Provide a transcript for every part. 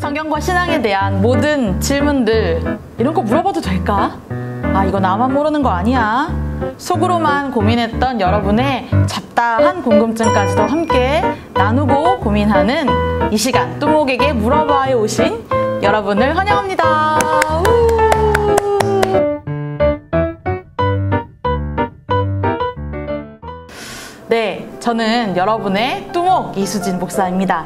성경과 신앙에 대한 모든 질문들 이런 거 물어봐도 될까? 아, 이거 나만 모르는 거 아니야? 속으로만 고민했던 여러분의 잡다한 궁금증까지도 함께 나누고 고민하는 이 시간, 뚜목에게 물어봐에 오신 여러분을 환영합니다. 네, 저는 여러분의 뚜목 이수진 목사입니다.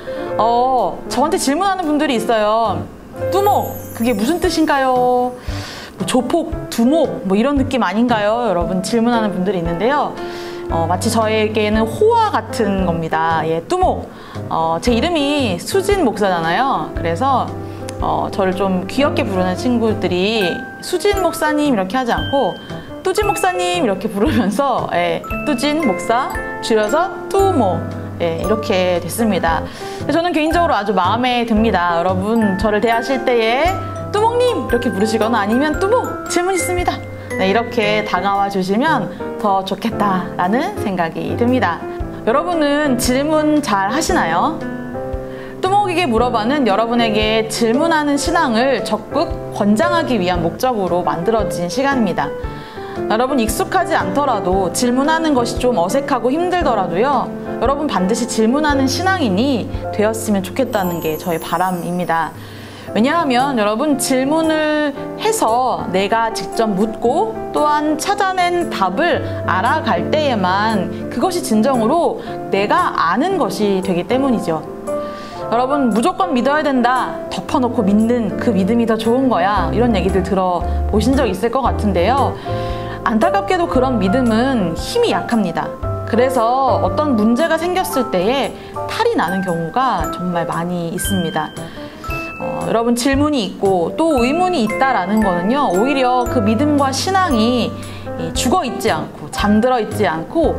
저한테 질문하는 분들이 있어요. 뚜목, 그게 무슨 뜻인가요? 뭐 조폭, 두목, 뭐 이런 느낌 아닌가요? 여러분 질문하는 분들이 있는데요. 마치 저에게는 호화 같은 겁니다. 예, 뚜목. 제 이름이 수진 목사잖아요. 그래서 저를 좀 귀엽게 부르는 친구들이 수진 목사님 이렇게 하지 않고 뚜진 목사님 이렇게 부르면서 뚜진 목사, 줄여서 뚜목. 이렇게 됐습니다. 저는 개인적으로 아주 마음에 듭니다. 여러분 저를 대하실 때에 뚜목님 이렇게 부르시거나 아니면 뚜목 질문 있습니다. 네, 이렇게 다가와 주시면 더 좋겠다라는 생각이 듭니다. 여러분은 질문 잘 하시나요? 뚜목에게 물어봐는 여러분에게 질문하는 신앙을 적극 권장하기 위한 목적으로 만들어진 시간입니다. 여러분 익숙하지 않더라도 질문하는 것이 좀 어색하고 힘들더라도요, 여러분 반드시 질문하는 신앙인이 되었으면 좋겠다는 게 저의 바람입니다. 왜냐하면 여러분 질문을 해서 내가 직접 묻고 또한 찾아낸 답을 알아갈 때에만 그것이 진정으로 내가 아는 것이 되기 때문이죠. 여러분 무조건 믿어야 된다, 덮어놓고 믿는 그 믿음이 더 좋은 거야, 이런 얘기들 들어보신 적 있을 것 같은데요. 안타깝게도 그런 믿음은 힘이 약합니다. 그래서 어떤 문제가 생겼을 때에 탈이 나는 경우가 정말 많이 있습니다. 여러분 질문이 있고 또 의문이 있다라는 거는요, 오히려 그 믿음과 신앙이 죽어 있지 않고 잠들어 있지 않고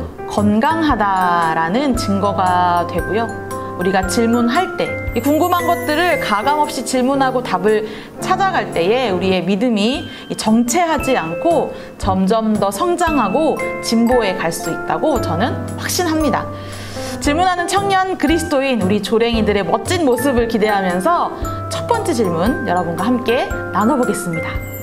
건강하다라는 증거가 되고요. 우리가 질문할 때 궁금한 것들을 가감없이 질문하고 답을 찾아갈 때에 우리의 믿음이 정체하지 않고 점점 더 성장하고 진보해 갈 수 있다고 저는 확신합니다. 질문하는 청년 그리스도인 우리 조랭이들의 멋진 모습을 기대하면서 첫 번째 질문 여러분과 함께 나눠보겠습니다.